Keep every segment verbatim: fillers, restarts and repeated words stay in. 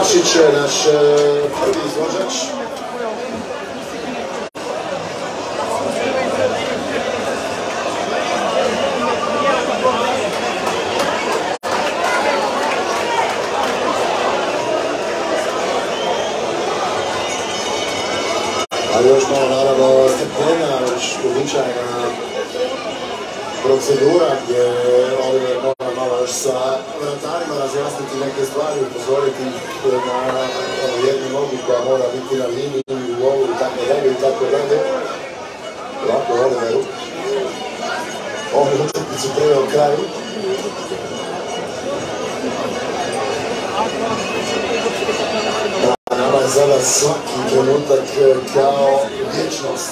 Vlašić je naš prvi izvođač. Ali još malo naravno strpljenja, već uobičajena procedura gdje Oliver mora malo još sa vratarima razjasniti neke stvari, upozoriti na jednu nogu koja mora biti na liniji, u golu i tako dalje i tako dalje. Lako Oliveru. Ovu utakmicu priveo kraju. Nama je sada svaki trenutak kao vječnost.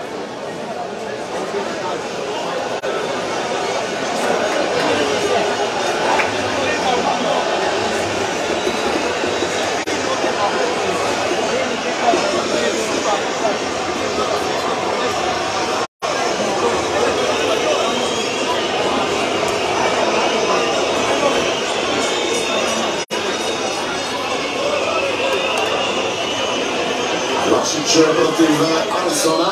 Vlašić protiv Alisona.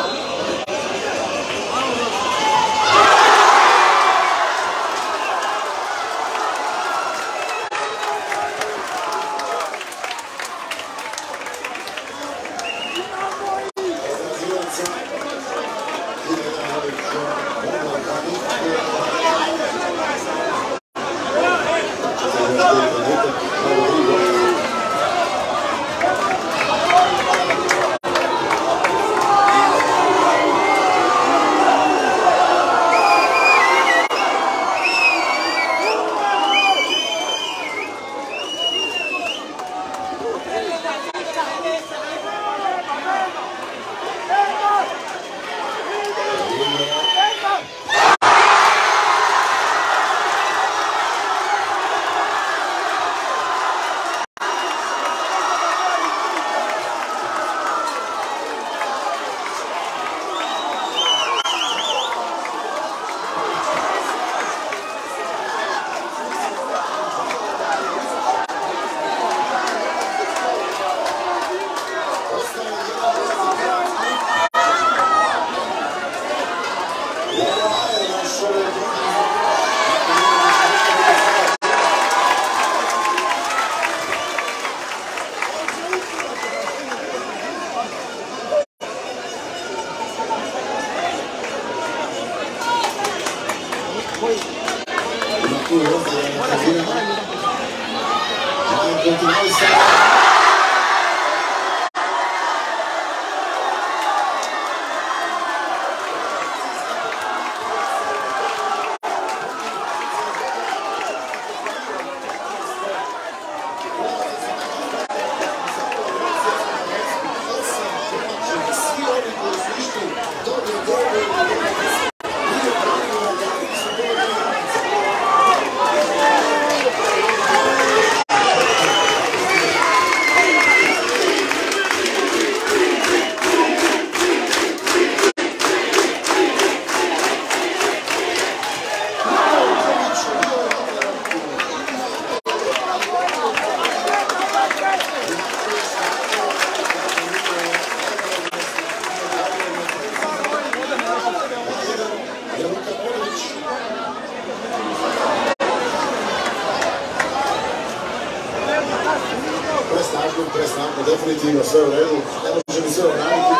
Presnako, definitivno sve u redu, ne može mi sve obraniti.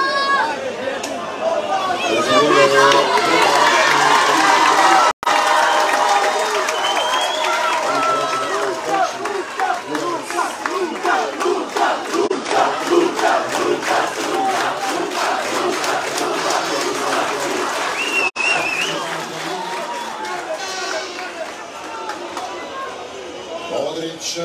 Modrić,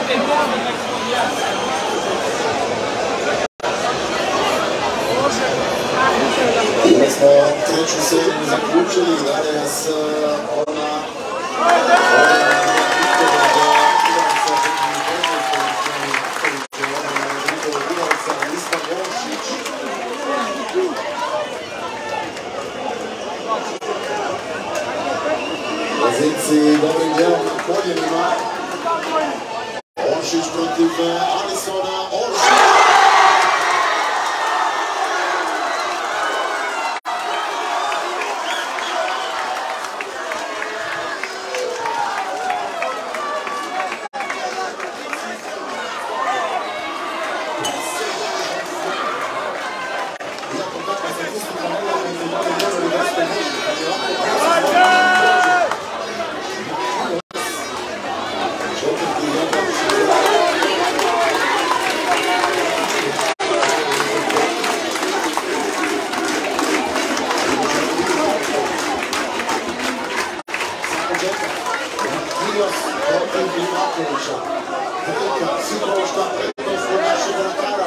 Time smo treću seriju zaključili i dalje nas ona poziciji dobrim djelom na koljenima. Oršić protiv Alisona. Oršić! Iako kakva statistika ne gleda među dobrim djelom i dosta niži, kad je ovako protiv Livakovića. Velika psihološka prednost od našeg vratara.